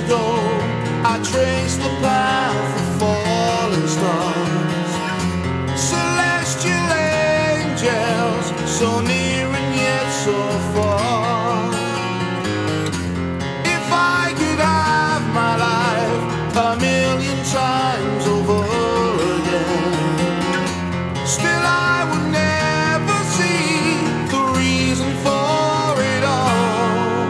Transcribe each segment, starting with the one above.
ago, I traced the path of falling stars, celestial angels, so near and yet so far. If I could have my life a million times over again, still I would never see the reason for it all.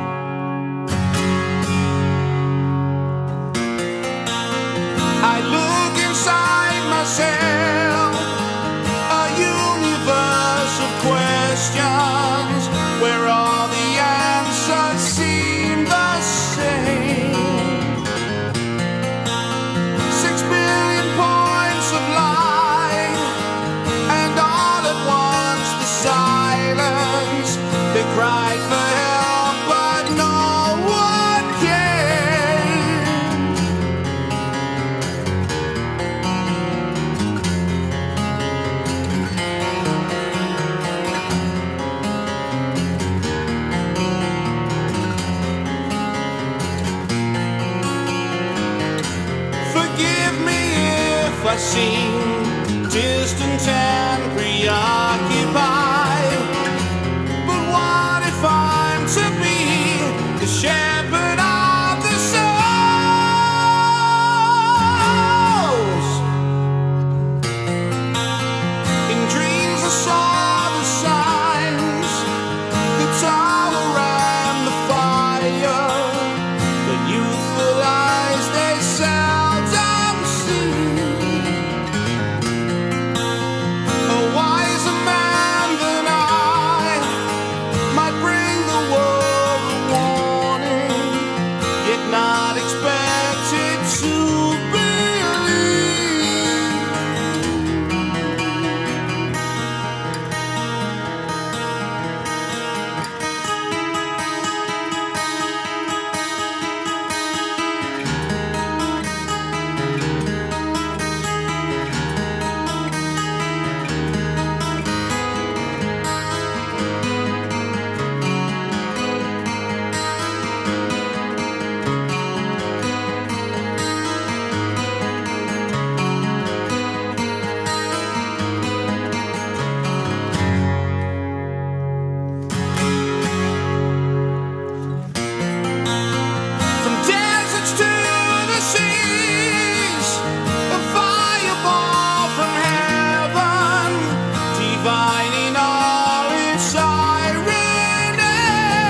I look inside myself, a universe of questions where all the answers seem the same. 6 billion points of light, and all at once the silence. They cried for help, but no one came. Forgive me if I seem distant and preoccupied, but what if I'm to be the shepherd of the souls? In dreams I saw the signs, the tower and the fire, but youthful eyes they seldom see. A wiser man than I might bring the world a warning, yet not expected to believe. From deserts to the seas, a fireball from heaven, divine in all its irony.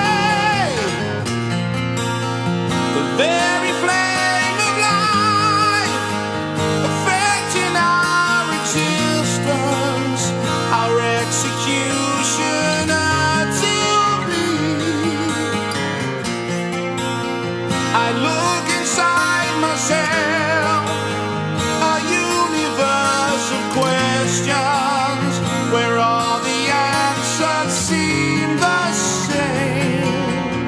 The very flame of life, affecting our existence, our executioner to be. I look inside myself, a universe of questions where all the answers seem the same.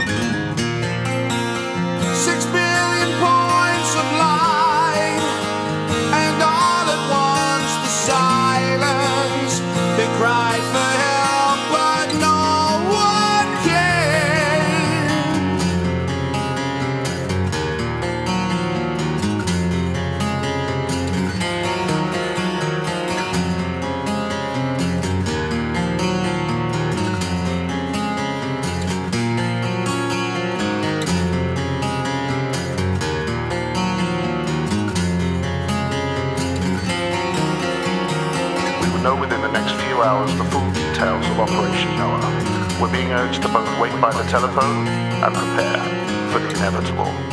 6 billion points of light, and all at once the silence. They cried for help, but no one came. We will know within the next few hours the full details of Operation Noah. We're being urged to both wait by the telephone and prepare for the inevitable.